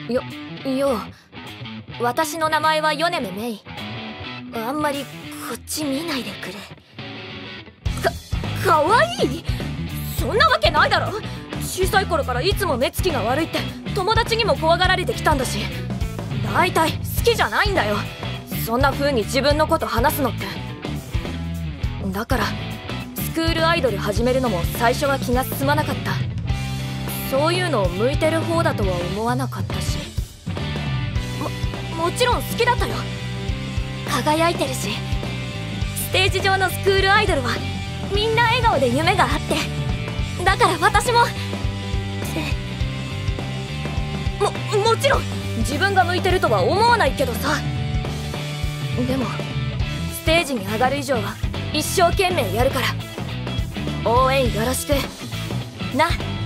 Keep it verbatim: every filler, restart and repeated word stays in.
よ、よう、私の名前は米目メイ。あんまりこっち見ないでくれ。か、かわいい？そんなわけないだろ。小さい頃からいつも目つきが悪いって友達にも怖がられてきたんだし、大体好きじゃないんだよ、そんな風に自分のこと話すのって。だからスクールアイドル始めるのも最初は気が進まなかった。そういうのを向いてる方だとは思わなかったし、も、もちろん好きだったよ。輝いてるし、ステージ上のスクールアイドルはみんな笑顔で夢があって、だから私もも、もちろん自分が向いてるとは思わないけどさ。でもステージに上がる以上は一生懸命やるから応援よろしくな。